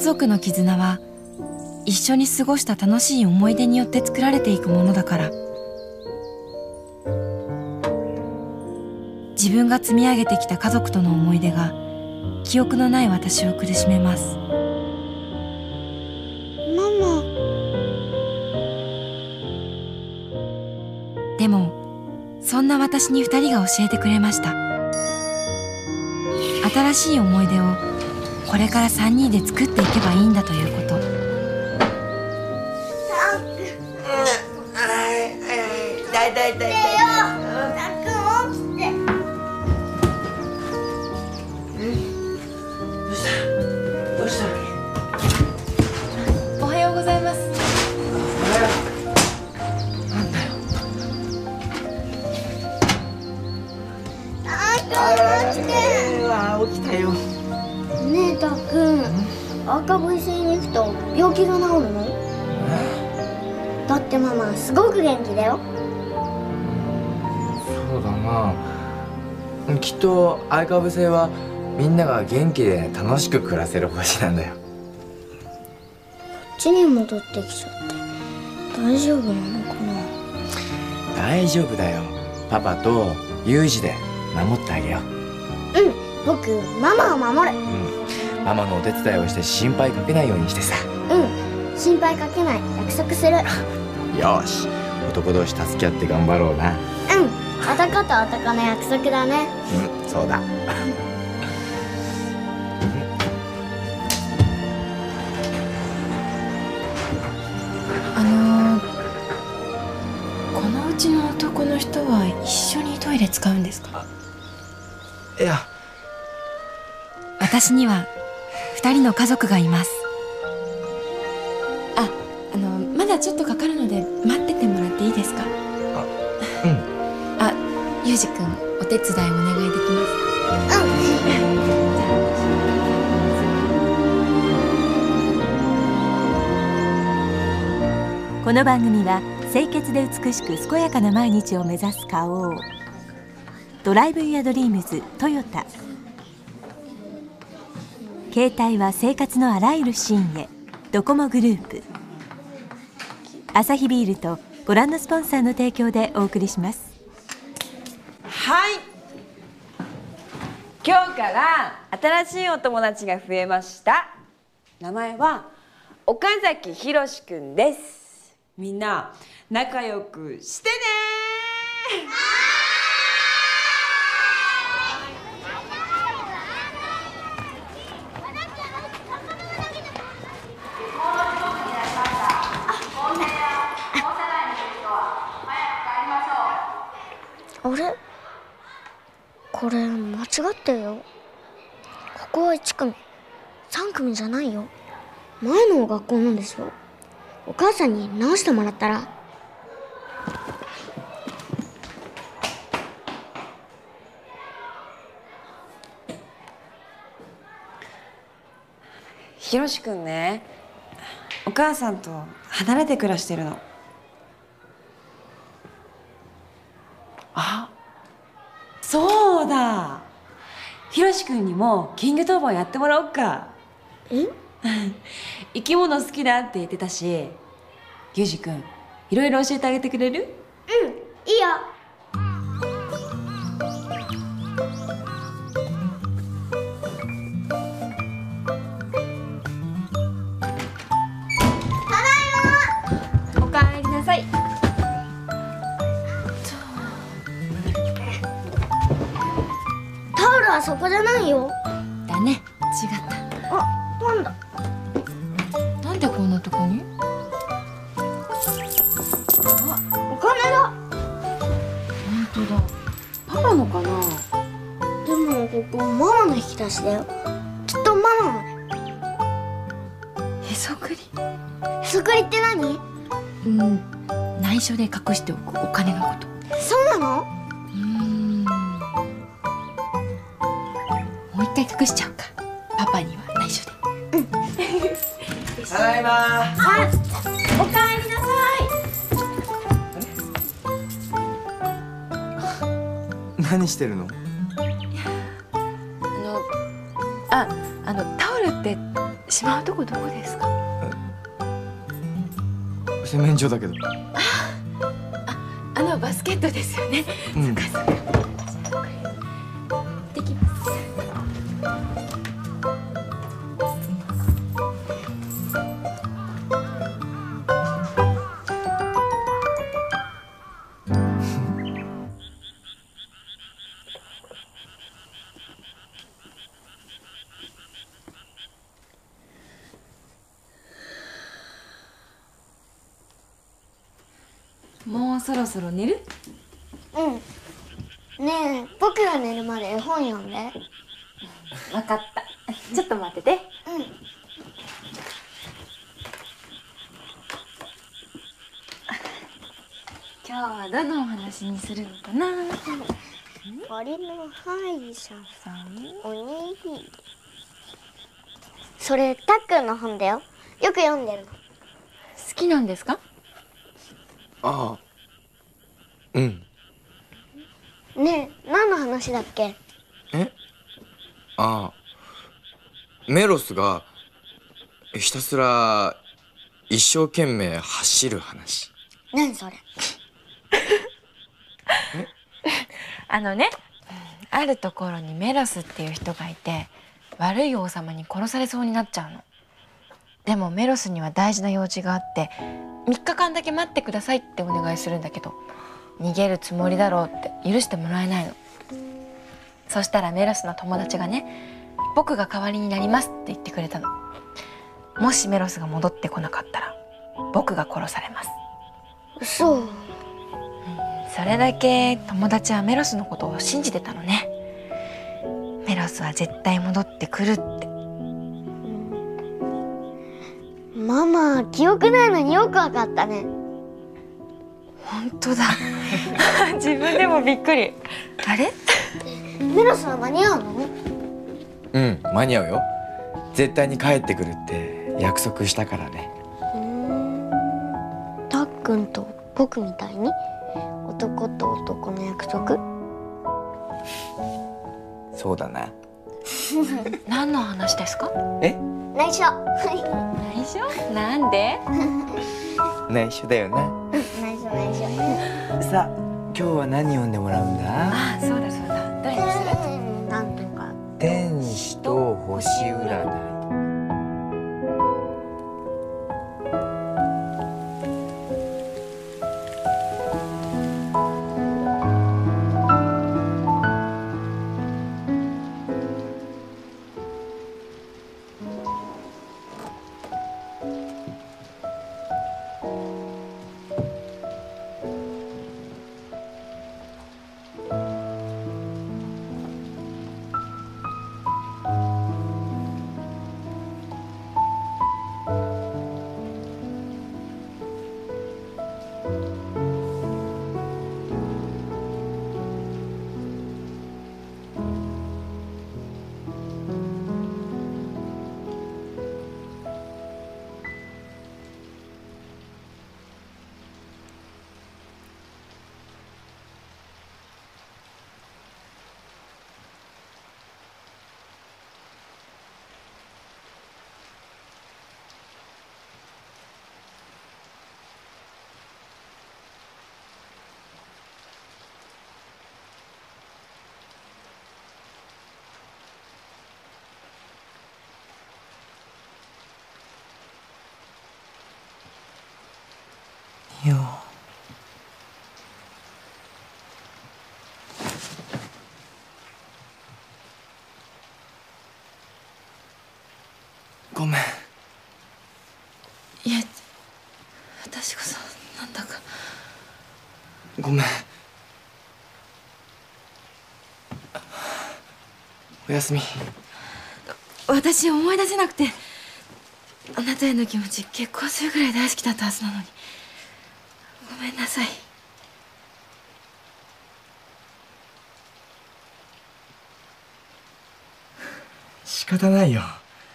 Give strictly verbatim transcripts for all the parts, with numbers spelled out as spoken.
族の絆は一緒に過ごした楽しい思い出によって作られていくものだから。自分が積み上げてきた家族との思い出が記憶のない私を苦しめます。 ママ。 でもそんな私に二人が教えてくれました。新しい思い出をこれから三人で作っていけばいいんだということ。 だいだいだいだい。どうした？ おはようございます。 なんだよ。ああ、起きたよ。 ねえ、たっくん、赤星星に行くと病気が治るの？だってママすごく元気だよ。 そうだな。きっとアイカブ星はみんなが元気で楽しく暮らせる星なんだよ。 こっちに戻ってきちゃって大丈夫なのかな？ 大丈夫だよ。パパとユージで守ってあげよう。 うん、僕ママを守る。 うん、ママのお手伝いをして心配かけないようにしてさ。 うん、心配かけない約束する。 よし、男同士助け合って頑張ろうな。 うん、男と男の約束だね。 うん、そうだ。 あのー、このうちの男の人は一緒にトイレ使うんですか？ いや、 私には二人の家族がいます。あ、あのまだちょっとかかるので待っててもらっていいですか？ あ、うん。 あ、ゆうじくんお手伝いお願いできますか？ この番組は清潔で美しく健やかな毎日を目指す花王ドライブ・ユア・ドリームズトヨタ、携帯は生活のあらゆるシーンへドコモグループ、アサヒビールとご覧のスポンサーの提供でお送りします。 はい、今日から新しいお友達が増えました。名前は岡崎ひろしくんです。みんな仲良くしてねー。 あれ、これ間違ってるよ。ここはいち組、さん組じゃないよ。前の学校なんですよ。お母さんに直してもらったら。 ひろしくんね、お母さんと離れて暮らしてるの。あ、そうだ、ひろしくんにもキング当番やってもらおっか。 え？ 生き物好きだって言ってたし、ゆうじくんいろいろ教えてあげてくれる？ うん、いいよ。 おかえりなさい。 タオルはそこじゃないよ。 だね、違った。 あ、なんだ。 なんでこんなとこに？ あ、お金だ。 本当だ。パパのかな？ でもここママの引き出しだよ。きっとママの。 へそくり？ へそくりって何？ うん、内緒で隠しておくお金のこと。 そうなの？ うーん、もう一回隠しちゃうか。パパには内緒で。 ただいまー。 あ、おかえりなさい。 何してるの？ あの、あ、あのタオルってしまうとこどこですか？ 洗面所だけど。 あのバスケットですよね。 うん、 そっかそっか。できます。もうそろそろ寝る？ うん。ねえ、僕が寝るまで絵本読んで。 わかった。ちょっと待ってて。 うん。 今日はどのお話にするのかな？ 鳥の歯医者さん、おにぎり。それたっくんの本だよ。よく読んでるの。 好きなんですか？ ああ、うん。 ねえ、何の話だっけ？ え、ああ、メロスがひたすら一生懸命走る話。 何それ？ あのね、あるところにメロスっていう人がいて、悪い王様に殺されそうになっちゃうの。でもメロスには大事な用事があって、みっかかんだけ待ってくださいってお願いするんだけど、逃げるつもりだろうって許してもらえないの。そしたらメロスの友達がね、僕が代わりになりますって言ってくれたの。もしメロスが戻ってこなかったら僕が殺されます。 嘘。 それだけ友達はメロスのことを信じてたのね。メロスは絶対戻ってくるって。 ママ、記憶ないのによくわかったね。 本当だ。自分でもびっくり。あれ？ メロスは間に合うの？ うん、間に合うよ。絶対に帰ってくるって約束したからね。 うーん。たっくんと僕みたいに男と男の約束？ そうだな。 何の話ですか？ え？ 内緒。 内緒？なんで？ 内緒だよな。 内緒内緒。 さあ、今日は何読んでもらうんだ？ ああ、そうだそうだ。どれにする？ なんとか。 天使と星占い。よ。ごめん。 いえ、私こそなんだか。 ごめん。おやすみ。 私思い出せなくて、あなたへの気持ち結婚するぐらい大好きだったはずなのに。ごめんなさい。 仕方ないよ。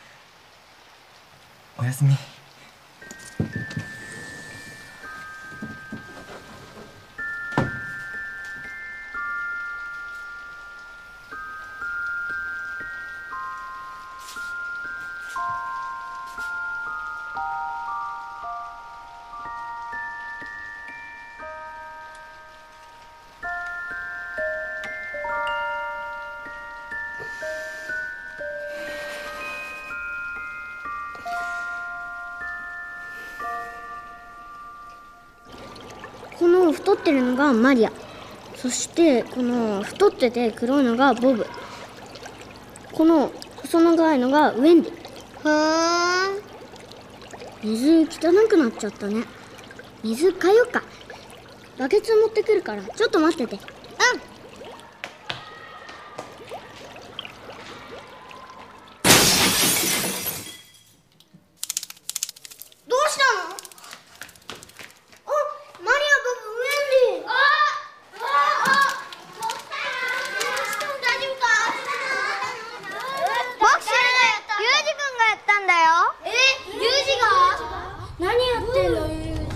おやすみ。 太ってるのがマリア、そしてこの太ってて黒いのがボブ、この細長いのがウェンディ。ふーん、水汚くなっちゃったね。水変えようか。バケツ持ってくるからちょっと待ってて。うん。どうしたの？あ、マリア、ボブ、ウェンディ。あああ、どうしたの？大丈夫か？僕知らない。ユージ君がやったんだよ。え、ユージが？何やってんの、ユージ？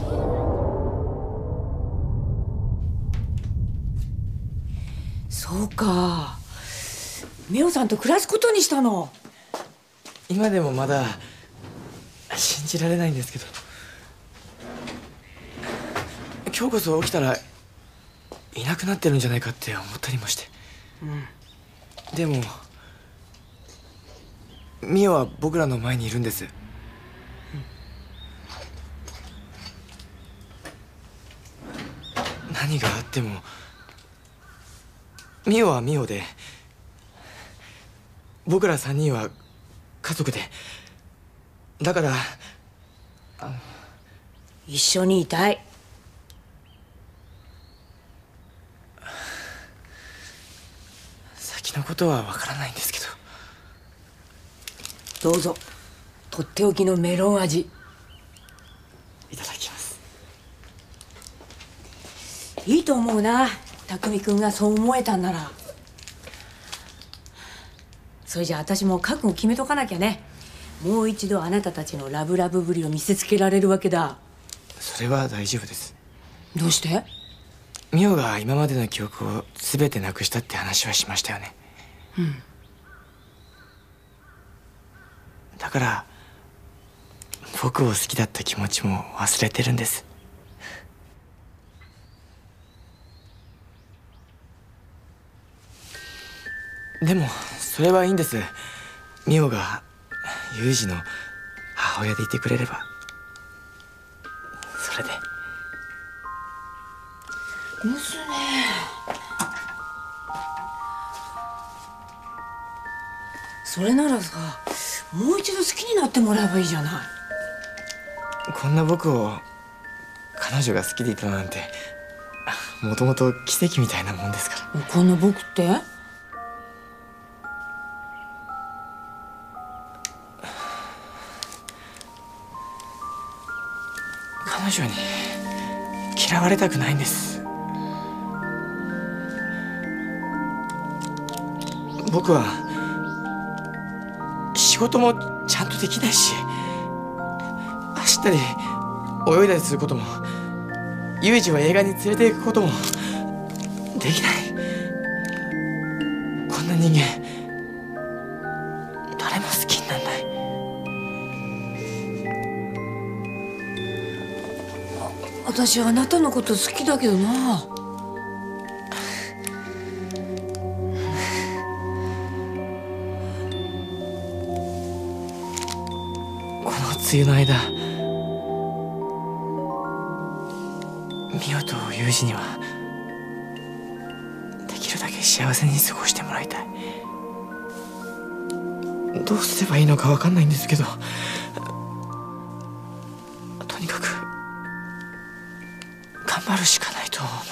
そうか、ミオさんと暮らすことにしたの。 今でもまだ信じられないんですけど、今日こそ起きたらいなくなってるんじゃないかって思ったりもして、うん、でもミオは僕らの前にいるんです、うん、何があってもミオはミオで、僕ら三人は家族で、だから一緒にいたい。 先のことはわからないんですけど。どうぞ、とっておきのメロン味いただきます。 いいと思うな、匠君がそう思えたんなら。それじゃあ私も覚悟決めとかなきゃね。もう一度あなたたちのラブラブぶりを見せつけられるわけだ。 それは大丈夫です。 どうして？ ミオが今までの記憶を全てなくしたって話はしましたよね。うん。だから僕を好きだった気持ちも忘れてるんです。でもそれはいいんです。ミオがユージの母親でいてくれればそれで。 娘、それならさ、もう一度好きになってもらえばいいじゃない。 こんな僕を彼女が好きでいたなんて、もともと奇跡みたいなもんですから。 こんな僕って？ 彼女に嫌われたくないんです。僕は仕事もちゃんとできないし、走ったり泳いだりすることも、ユージを映画に連れて行くこともできない。こんな人間誰も好きになんない。 私あなたのこと好きだけどな。 この梅雨の間、ミオとユージにはできるだけ幸せに過ごしてもらいたい。どうすればいいのか分かんないんですけど、とにかく頑張るしかないと思って。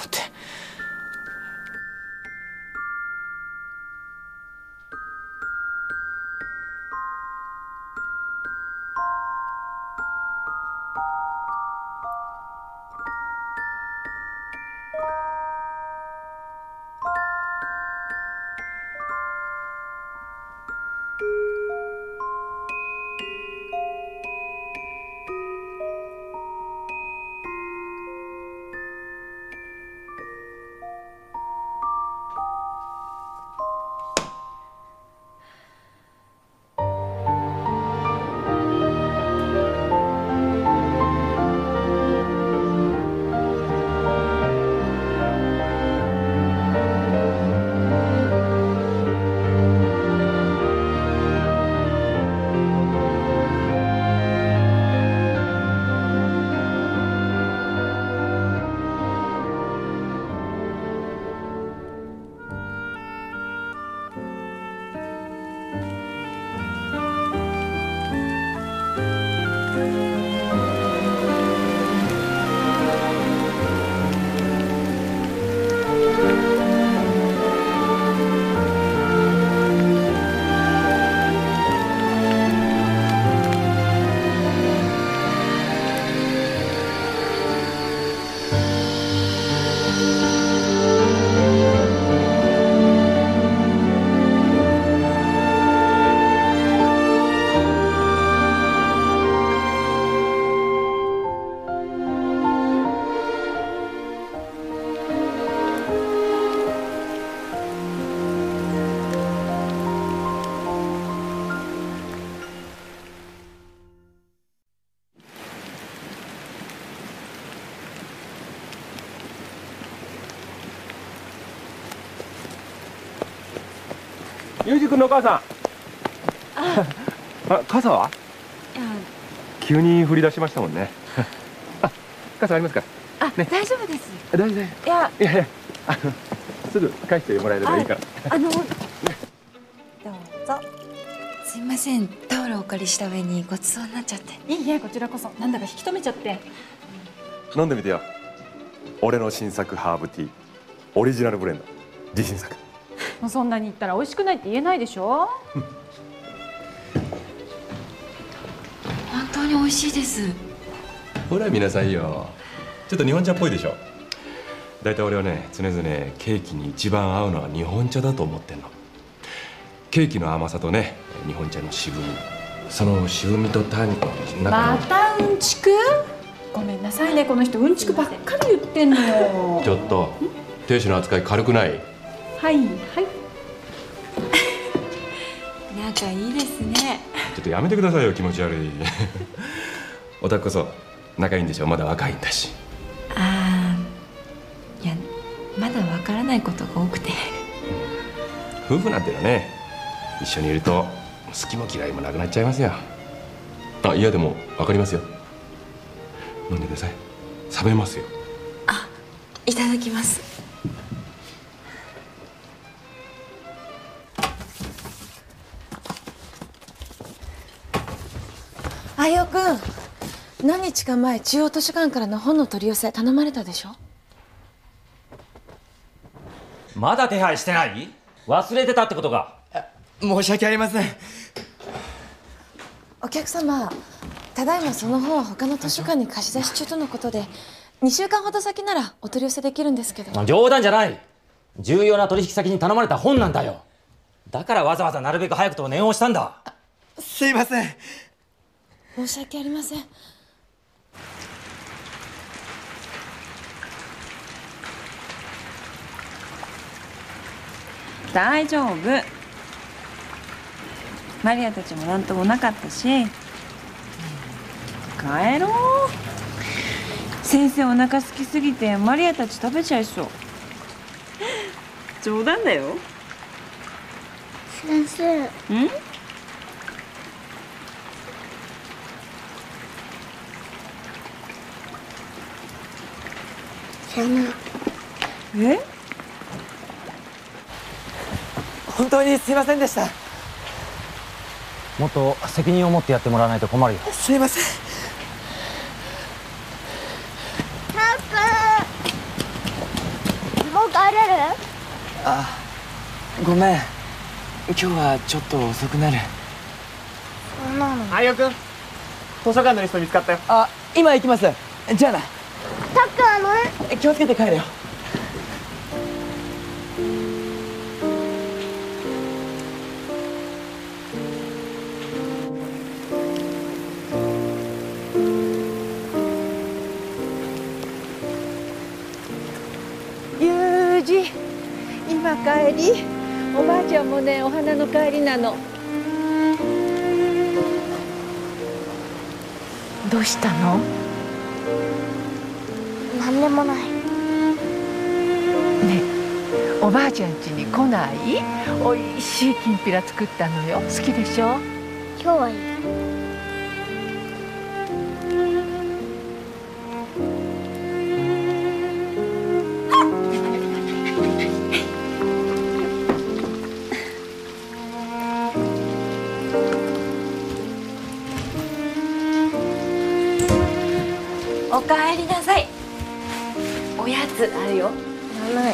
ゆうじくんのお母さん。あ、あ、傘は？ いや、 急に降り出しましたもんね。あ、傘ありますか？ あ、ね、大丈夫です。 大丈夫です。 いや、 いやいや、あのすぐ返してもらえればいいから。 あの、ね、 どうぞ。 すいません、タオルお借りした上にごちそうになっちゃって。 いいえ、こちらこそ。なんだか引き止めちゃって。 飲んでみてよ。俺の新作ハーブティー、オリジナルブレンド、自信作。 もうそんなに言ったら美味しくないって言えないでしょ。 本当に美味しいです。 ほら見なさいよ。ちょっと日本茶っぽいでしょ。だいたい俺はね、常々ケーキに一番合うのは日本茶だと思ってんの。ケーキの甘さとね、日本茶の渋み、その渋みとタンニンのまたうんちく？ごめんなさいね、この人うんちくばっかり言ってんのよ。 ちょっと亭主の扱い軽くない？ はいはい。 仲いいですね。 ちょっとやめてくださいよ、気持ち悪い。おたくこそ仲いいんでしょ、まだ若いんだし。 ああ、いや、まだわからないことが多くて。 夫婦なんてのはね、一緒にいると好きも嫌いもなくなっちゃいますよ。あ、いやでも分かりますよ。飲んでください。冷めますよ。 あ、いただきます。 あいおくん、何日か前中央図書館からの本の取り寄せ頼まれたでしょ。 まだ手配してない？忘れてたってことか。 申し訳ありません。 お客様、ただいまその本は他の図書館に貸し出し中とのことで、にしゅうかんほど先ならお取り寄せできるんですけど。 冗談じゃない。重要な取引先に頼まれた本なんだよ。だからわざわざなるべく早くと念を押したんだ。 すいません。 申し訳ありません。 大丈夫。マリアたちもなんともなかったし、帰ろう。先生お腹空きすぎてマリアたち食べちゃいそう。冗談だよ。 先生。 ん？ さよなら。 え？ 本当にすいませんでした。 もっと責任を持ってやってもらわないと困るよ。 すいません。 もう帰れる？ あ、ごめん。今日はちょっと遅くなる。 そんなの。 あいおくん、図書館のリスト見つかったよ。あ、今行きます。じゃあな。 タッカーの？ 気をつけて帰れよ。 ゆうじ、今帰り。おばあちゃんもね、お花の帰りなの。どうしたの？ なんでもない。 ねえ、おばあちゃん家に来ない？おいしいきんぴら作ったのよ。好きでしょ？ 今日はいい。 おかえりなさい。おやつあるよ。 ない。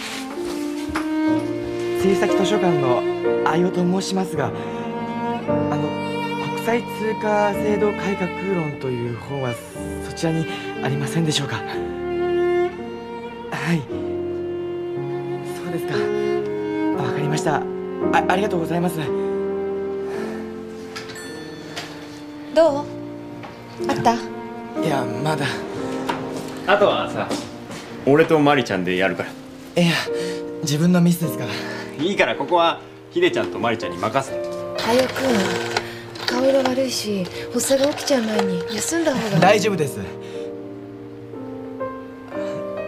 つい先図書館のあいおと申しますが、あの国際通貨制度改革論という本はそちらにありませんでしょうか？はい、そうですか。わかりました。あ、ありがとうございます。 どう？あった？ いや、まだ。 あとはさ、俺とマリちゃんでやるから。 いや、自分のミスですから。 いいから、ここはヒデちゃんとマリちゃんに任せて。 あいおくん、顔色悪いし発作が起きちゃう前に休んだ方が。 大丈夫です。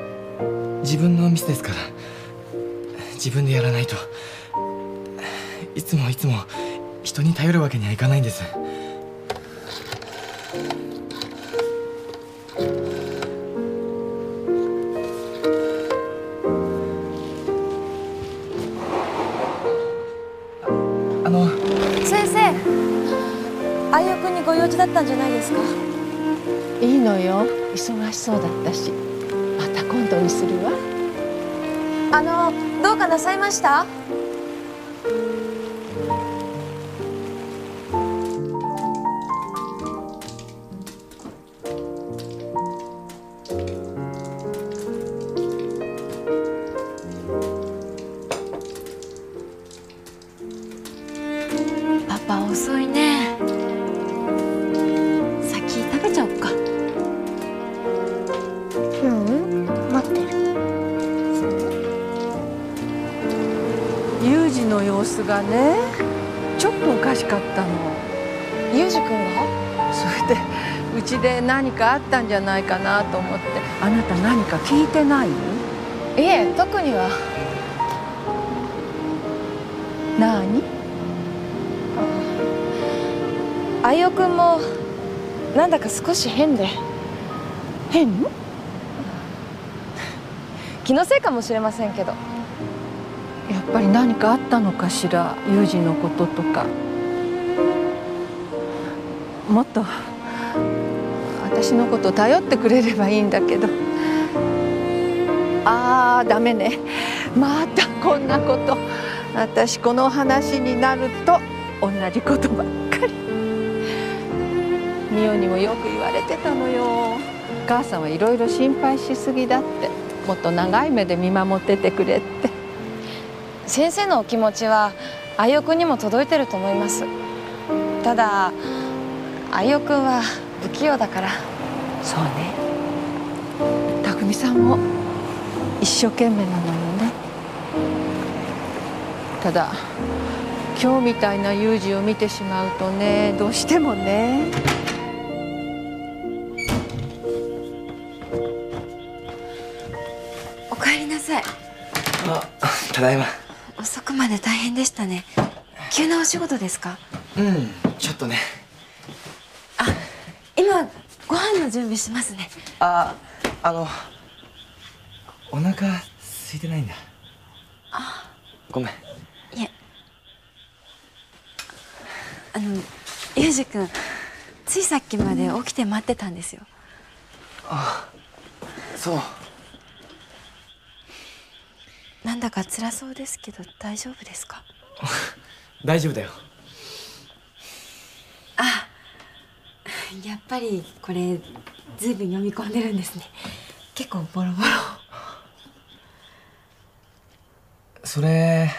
自分のミスですから、自分でやらないと。 いつもいつも人に頼るわけにはいかないんです。あの先生、あゆくんにご用事だったんじゃないですか？ いいのよ、忙しそうだったし、また今度にするわ。 あの、どうかなさいました？ パパ遅いね。先食べちゃおっか。 ううん待ってる。 ユージの様子がね、ちょっとおかしかったの。 ユージくんが？ それでうちで何かあったんじゃないかなと思って。あなた何か聞いてない？ いえ、特には。 何？ あゆくんもなんだか少し変で。 変？ 気のせいかもしれませんけど。 やっぱり何かあったのかしら、ユージのこととか。もっと私のこと頼ってくれればいいんだけど。あーダメね、またこんなこと。私この話になると同じことばっかり。ミオにもよく言われてたのよ。お母さんはいろいろ心配しすぎだって、もっと長い目で見守っててくれって。 先生のお気持ちはあゆくんにも届いてると思います。ただあゆくんは不器用だから。 そうね、匠さんも一生懸命なのよね。ただ今日みたいな有事を見てしまうとね、どうしてもね。 おかえりなさい。 あ、ただいま。 遅くまで大変でしたね。急なお仕事ですか？ うん、ちょっとね。 あ、今ご飯の準備しますね。 あ、あのお腹空いてないんだ。 あ、 ごめん。 いえ。あのユージ君、ついさっきまで起きて待ってたんですよ。 あ、そう。 なんだか辛そうですけど大丈夫ですか？ 大丈夫だよ。 あ、やっぱりこれずいぶん読み込んでるんですね。結構ボロボロ。 それ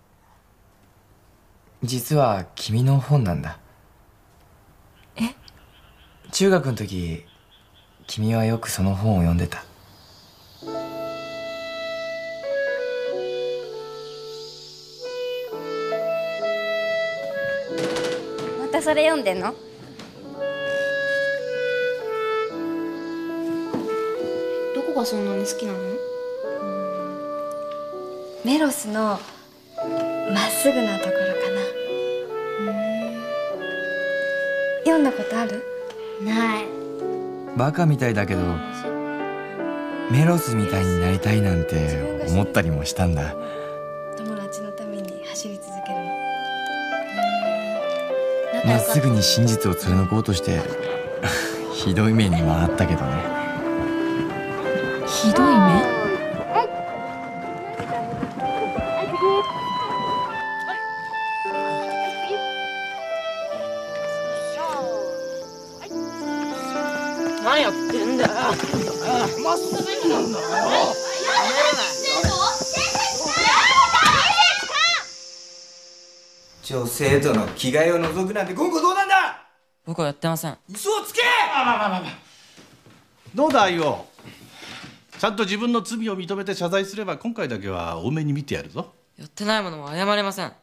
実は君の本なんだ。 え？ 中学の時君はよくその本を読んでた。 またそれ読んでんの？どこがそんなに好きなの？ メロスのまっすぐなところかな。読んだことある？ ない。 バカみたいだけどメロスみたいになりたいなんて思ったりもしたんだ。 友達のために走り続けるの。 まっすぐに真実を貫こうとしてひどい目にもあったけどね。 ひどい目？ 何やってんだよ。まっすぐなんだよ。 女性との着替えを覗くなんて言語道なんだ。 僕はやってません。 嘘をつけ。 まあまあまあまあまあ。どうだあゆお。ちゃんと自分の罪を認めて謝罪すれば今回だけは多めに見てやるぞ。 やってないものは謝れません。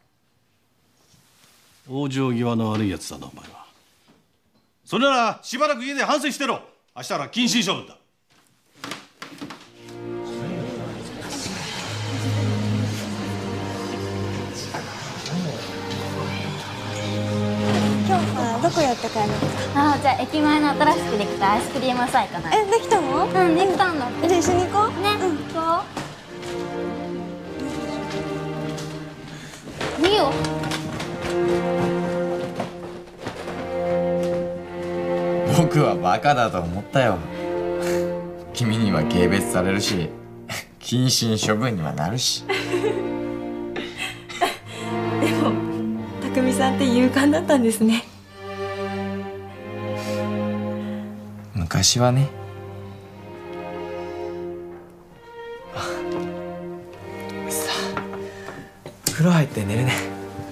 往生際の悪いやつだなお前は。それならしばらく家で反省してろ。明日から謹慎処分だ。 買いに行った。ああ、じゃあ駅前の新しくできたアイスクリーム屋さん行かない？ え、できたの？ うん、できたんだって。 じゃあ一緒に行こう。 ね、うん、行こう。いいよ。 僕はバカだと思ったよ。君には軽蔑されるし、謹慎処分にはなるし。 でも匠さんって勇敢だったんですね。 昔はね。さあ、風呂入って寝るね。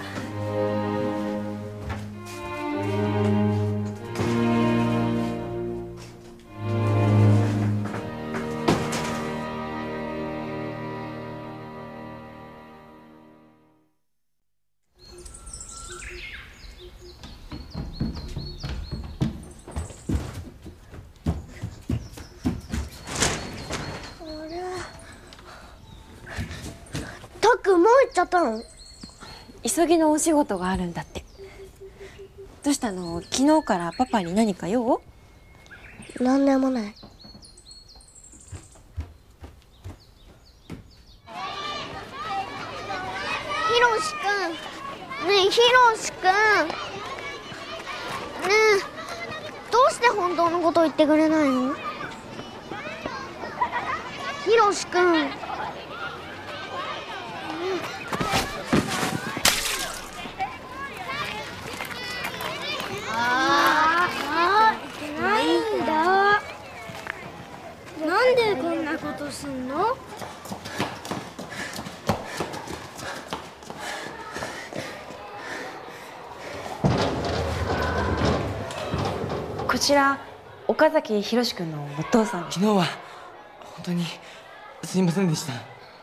たっくんもう行っちゃったの？ 急ぎのお仕事があるんだって。どうしたの？昨日からパパに何か用？ なんでもない。ひろしくん、ねえひろしくん、ねえどうして本当のこと言ってくれないの？ひろしくん。ああ、いけないんだ。なんでこんなことすんの？ こちら岡崎宏君のお父さん。 昨日は本当にすいませんでした。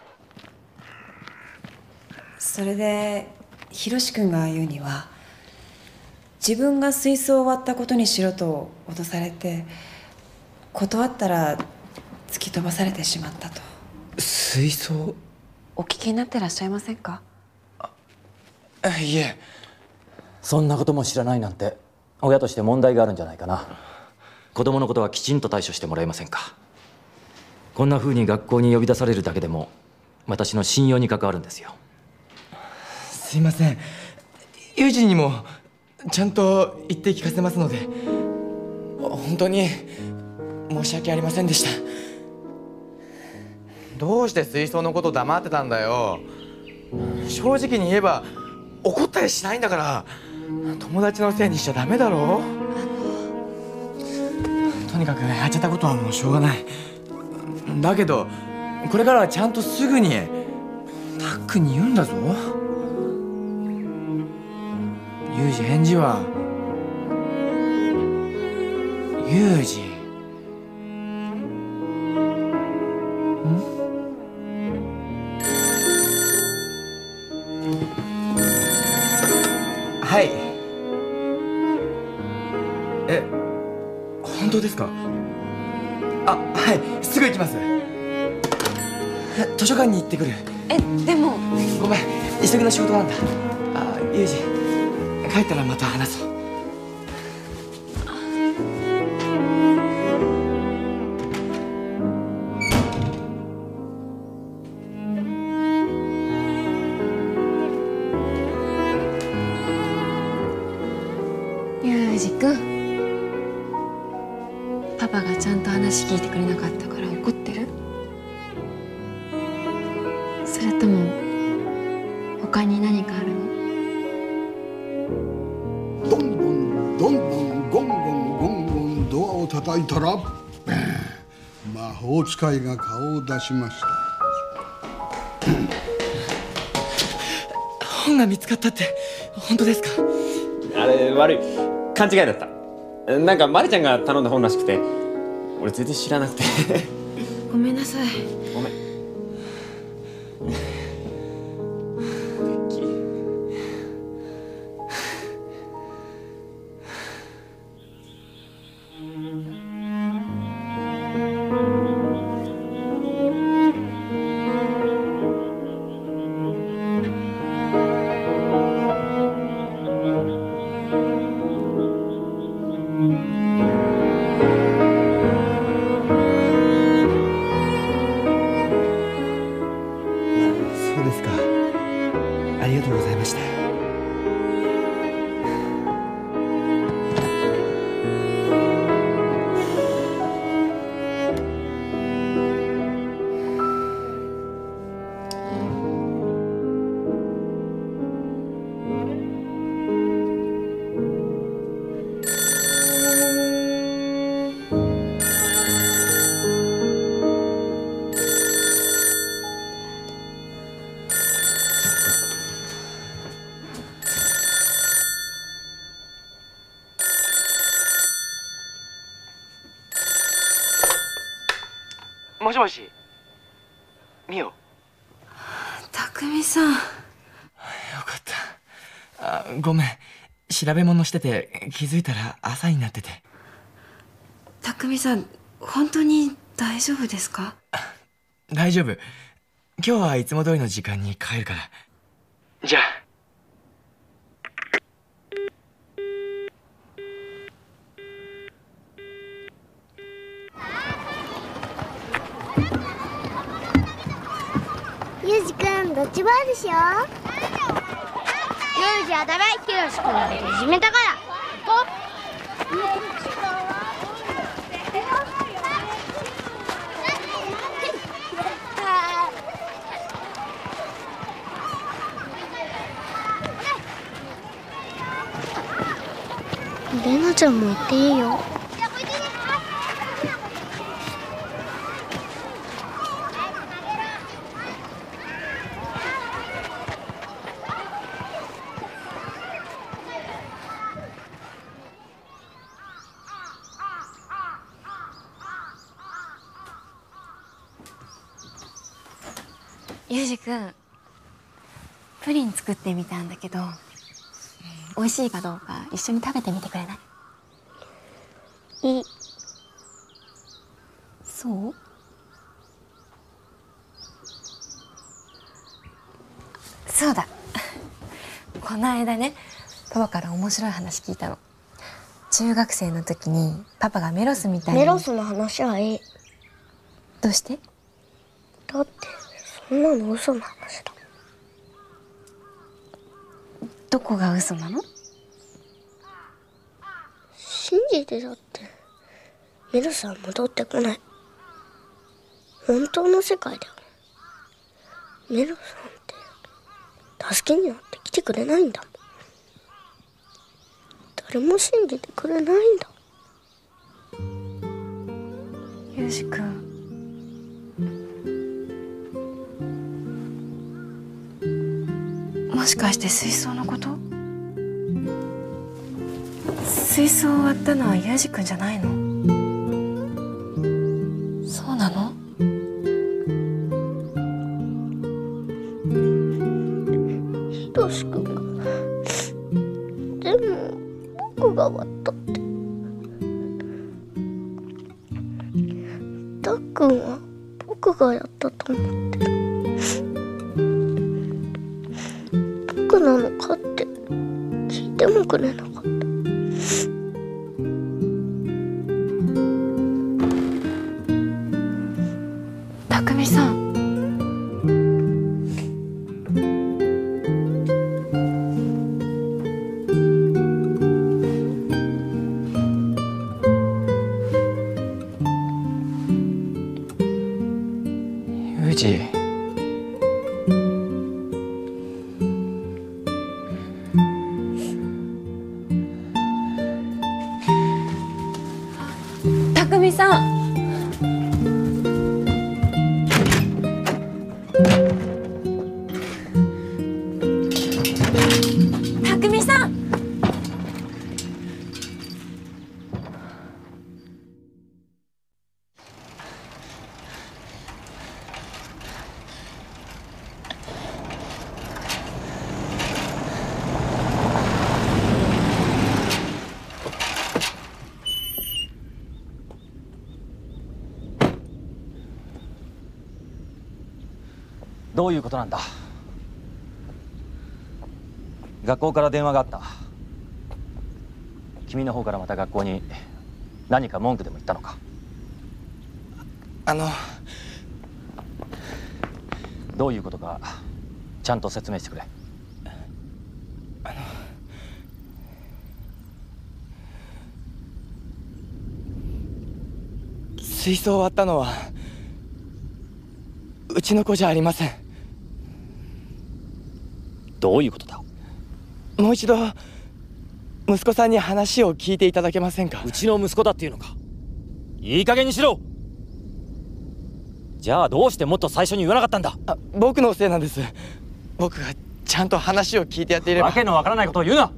それで宏君が言うには、自分が水槽を割ったことにしろと脅されて、断ったら突き飛ばされてしまったと。 水槽？ お聞きになってらっしゃいませんか？ いえ。 そんなことも知らないなんて親として問題があるんじゃないかな。子供のことはきちんと対処してもらえませんか。こんな風に学校に呼び出されるだけでも私の信用に関わるんですよ。 すいません。ユージにもちゃんと言って聞かせますので、本当に申し訳ありませんでした。 どうして水槽のこと黙ってたんだよ。正直に言えば怒ったりしないんだから。友達のせいにしちゃダメだろ。 とにかくやっちゃったことはもうしょうがない。だけどこれからはちゃんとすぐにタックに言うんだぞ。ユージ返事はユージ。はい。え、本当ですか？あ、はい、すぐ行きます。図書館に行ってくる。 え、でもごめん、急ぎの仕事なんだ。あ、ユージ、帰ったらまた話そう。 ユージくん、パパがちゃんと話聞いてくれなかったから怒ってる？それとも他に何かあるの？ どんどんどんどんゴンゴンゴンゴンドアを叩いたら、魔法使いが顔を出しました。 本が見つかったって本当ですか？ あれ悪い、勘違いだった。なんかマリちゃんが頼んだ本らしくて、俺全然知らなくて。 ごめんなさい。 ごめん。 まして。もしもし、みお。 匠さん。よかった。あ、ごめん。調べ物してて気づいたら朝になってて。 匠さん、本当に大丈夫ですか？ 大丈夫。今日はいつも通りの時間に帰るから。じゃあ。 ユージくん、ドッジボールしよう。ユージはダメ、ヒロシくんがいじめたから。行こう。レナちゃんも行っていいよ。 ゆうじくん、プリン作ってみたんだけど、美味しいかどうか一緒に食べてみてくれない？いい。そう？そうだ。この間ね、パパから面白い話聞いたの。中学生の時にパパがメロスみたいに。 メロスの話はいい。 どうして？ だってそんなの嘘の話だ。 どこが嘘なの？ 信じてだってメロスは戻ってこない。本当の世界ではメロスなんて助けになって来てくれないんだもん。誰も信じてくれないんだ。 ゆうじくん、もしかして水槽のこと？水槽を割ったのはゆうじくんじゃないの？そうなの？ ひろしくんが。でも僕が割ったって。たっくんは僕がやったと思ってる。僕なのかって聞いてもくれなかった。 匠さん、 ユージ。 匠さん。匠さん。 どういうことなんだ？学校から電話があった。君の方からまた学校に何か文句でも言ったのか？ あのどういうことかちゃんと説明してくれ。 吹奏終わったのはうちの子じゃありません。 どういうことだ？ もう一度息子さんに話を聞いていただけませんか？ うちの息子だっていうのか？いい加減にしろ。じゃあどうしてもっと最初に言わなかったんだ？ あ、僕のせいなんです。僕がちゃんと話を聞いてやっていれば。 わけのわからないことを言うな。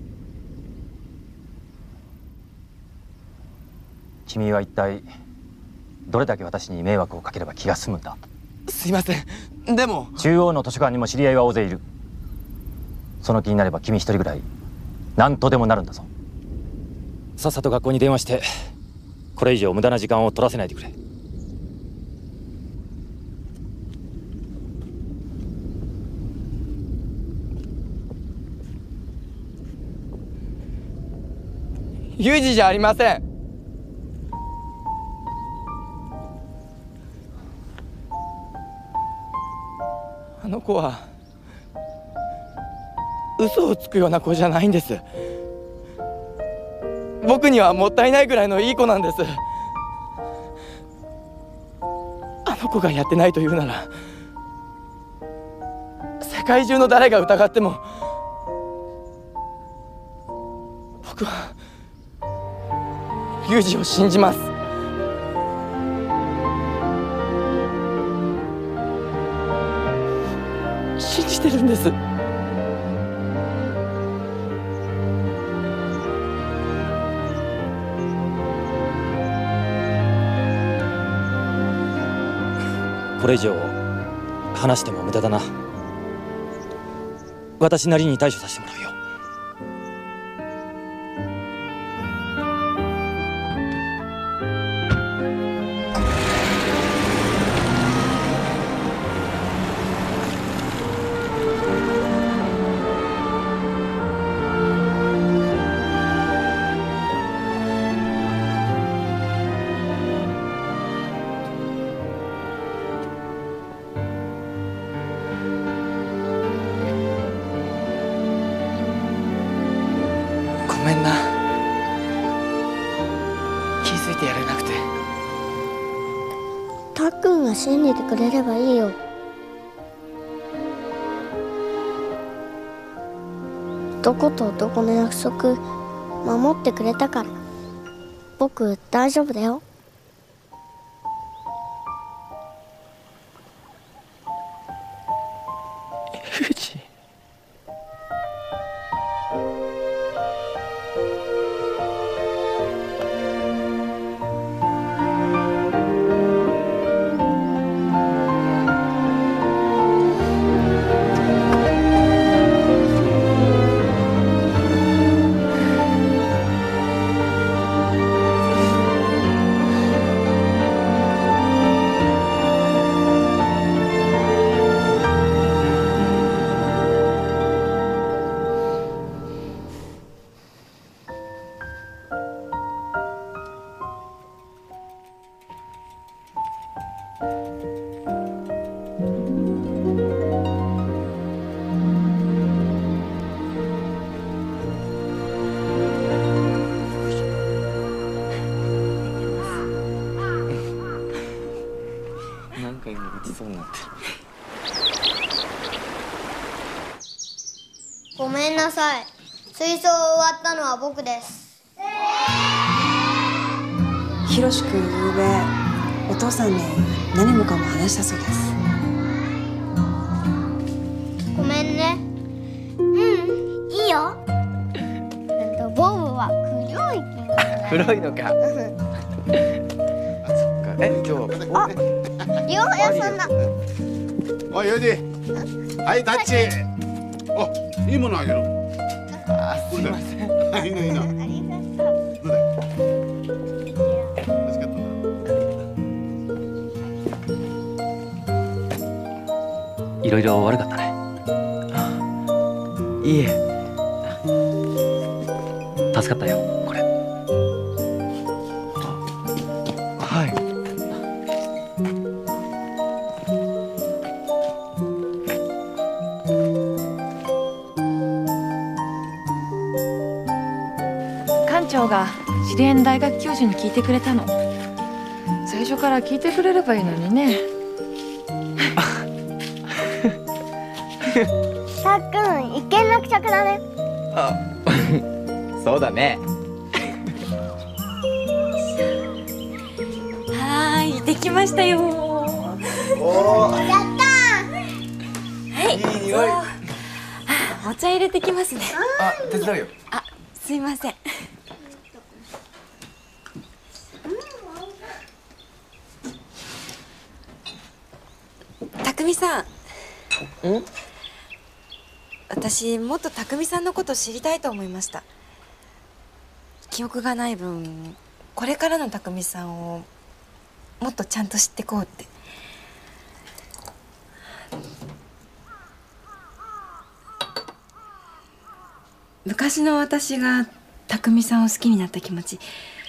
君は一体どれだけ私に迷惑をかければ気が済むんだ？ すいません、でも中央の図書館にも知り合いは大勢いる。その気になれば君一人ぐらい何とでもなるんだぞ。さっさと学校に電話してこれ以上無駄な時間を取らせないでくれ。 ユージじゃありません。あの子は嘘をつくような子じゃないんです。僕にはもったいないぐらいのいい子なんです。あの子がやってないというなら世界中の誰が疑っても僕はユージを信じます。信じてるんです。 これ以上話しても無駄だな。私なりに対処させてもらうよ。 ごめんな、気づいてやれなくて。 たっくんが信じてくれればいいよ。男と男の約束守ってくれたから僕大丈夫だよ。 ユージ、なんか今打ちそうになってる。 ごめんなさい。吹奏終わったのは僕です。 ひろしくんゆうべお父さんに何もかも話したそうです。 ごめんね。うん、いいよ。ボブは黒い毛が黒いのか。あ、そっか。え、今日。 あ、両方やそんな。 おい、ユージ。はい、タッチ。あ、いいものあげる。 あ、すいません。 いいのいいの。 ありがとう。 どうだい。美味しかったな。 いろいろ悪かったね。 いいえ。 助かったよ、これ。 はい。 館長が知り合いの大学教授に聞いてくれたの。そ最初から聞いてくれればいいのにね。 さっくん一見落着だね。 あ、そうだね。 はーい、できましたよ。 おー、 やったはい、 いい匂い。 あ、お茶入れてきますね。 あ、手伝うよ。 あ、すいません。匠さん。 ん？ 私もっと匠さんのこと知りたいと思いました。記憶がない分、これからの匠さんをもっとちゃんと知ってこうって。昔の私が匠さんを好きになった気持ち、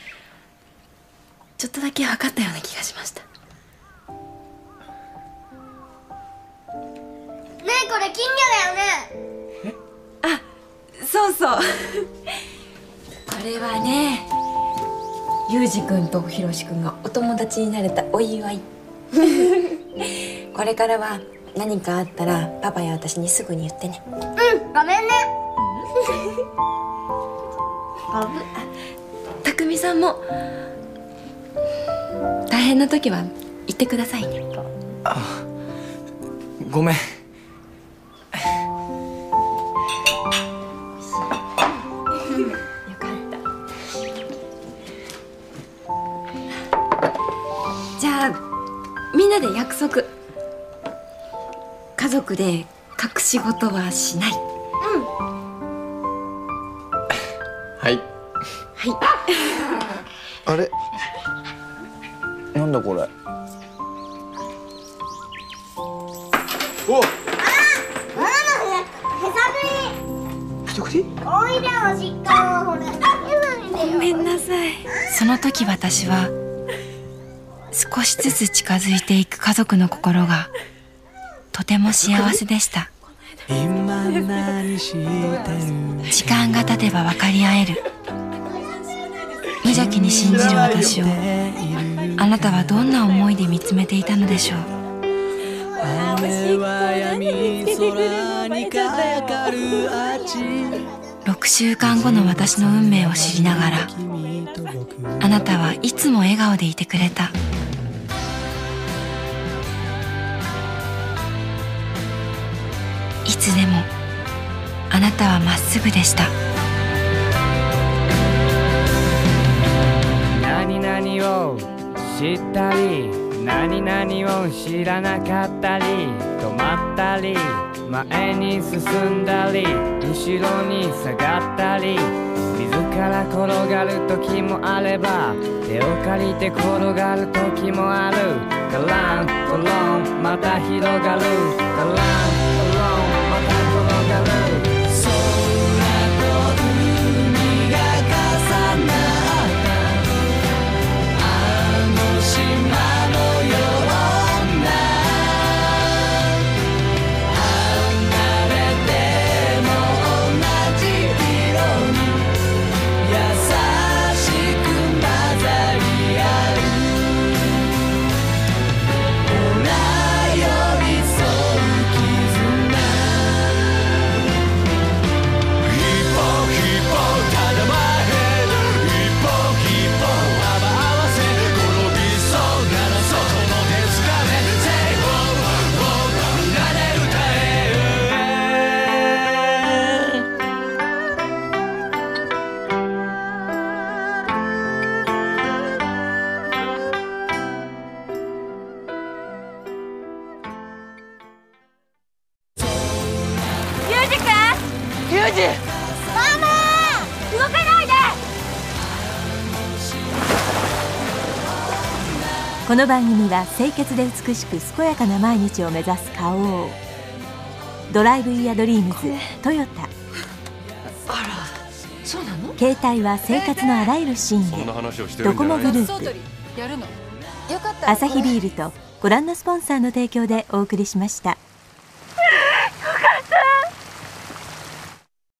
ちょっとだけ分かったような気がしました。 ねえ、これ金魚だよね。 あ、そうそうこれはね、ゆうじくんとひろしくんがお友達になれたお祝いこれからは何かあったらパパや私にすぐに言ってね。 うん、ごめんね。 たくみさんも大変な時は言ってくださいね。 あ、ごめん。 じゃあみんなで約束。家族で隠し事はしない。 はい。 はいあれ、なんだこれ。お、 ママのへさくり。 一口？ おいでおしっこ。ほら、 ごめんなさい。その時私は少しずつ近づいていく家族の心がとても幸せでした。時間が経てば分かり合える。無邪気に信じる私をあなたはどんな思いで見つめていたのでしょう。ろくしゅうかんごの私の運命を知りながら、あなたはいつも笑顔でいてくれた。いつでもあなたはまっすぐでした。 何々を知ったり何々を知らなかったり、止まったり前に進んだり後ろに下がったり、自ら転がる時もあれば手を借りて転がる時もある。カランコロンまた広がる。カランコロンまた転がる。空と海が重なったあの島のような、離れても同じ色に優しく混ざり合う。ほら寄り添う絆、一歩一歩ただ前へ、一歩一歩幅合わせ、転びそうならそこの手つかめ、Say oh oh みんなで歌ゆうじくん、 ゆうじ、 ママ動かないで。 この番組は清潔で美しく健やかな毎日を目指す花王ドライブイヤードリームズトヨタ。 あら、そうなの？ 携帯は生活のあらゆるシーンへ。ドコモグループ、 やるの？よかったらアサヒビールとご覧のスポンサーの提供でお送りしました。